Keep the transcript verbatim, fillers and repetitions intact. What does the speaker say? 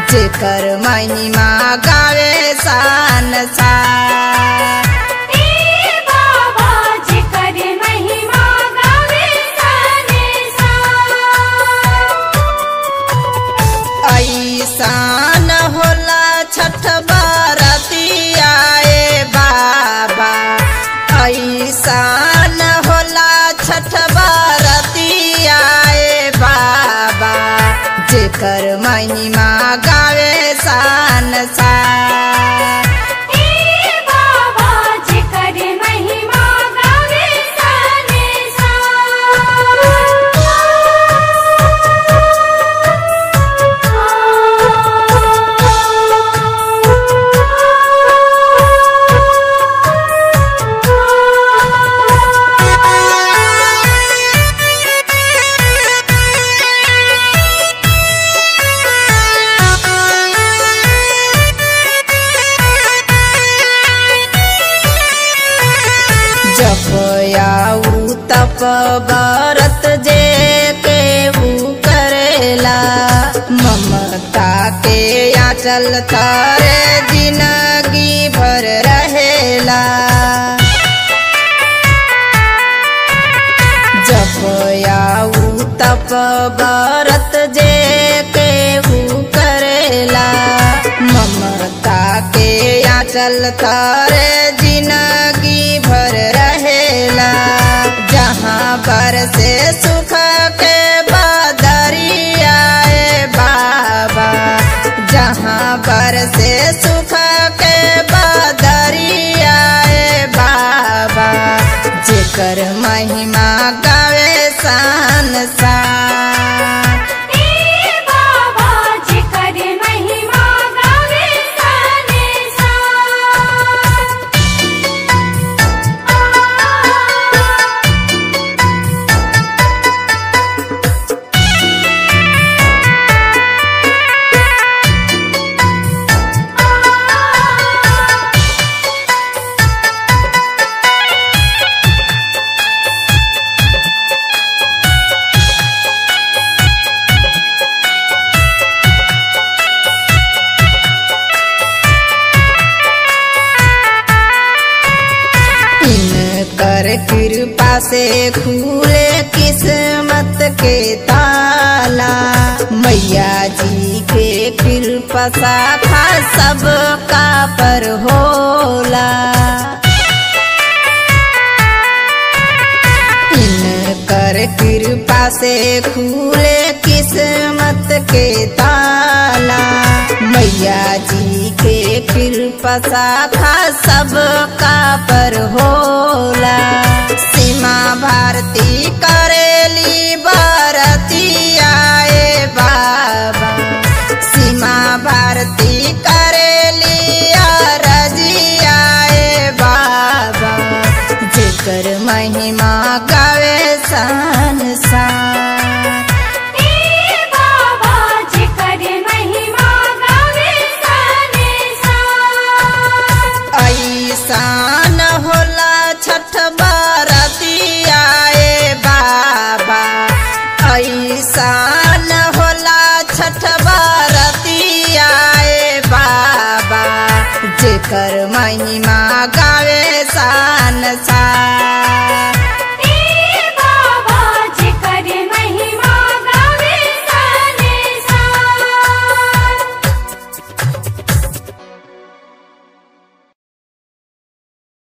जेकर महिमा गावे संसार। बाबा जेकर महिमा गावे संसार। ऐसान होला छठ बरतिया ए बाबा, ऐसान होला छठ बरतिया ए बाबा, जेकर महिमा गावे संसार। बाबा जेकर महिमा गावे जपयाऊ तप बरत जे केहू करेला, ममता के आंचल थारे जिंदगी भर रहेला। जपयाऊ तप बरत जे केहू करेला, ममता के आंचल थारे जिंदगी भर रहेला। जहाँ पर से सुख के बदरिया ए बाबा, जहाँ पर से सुख के बदरिया ए बाबा, जेकर महिमा गावे संसार। बाबा जेकर महिमा गावे कर कृपा से खुले किस्मत के ताला, मैया जी के कृपा साखा सबका पर होला। इनकर कृपा से खुले किस्मत के ताला, मैया जी के कृपा साखा सबका पर होला। सीमा भारती करेली बरतिया ए बाबा, सीमा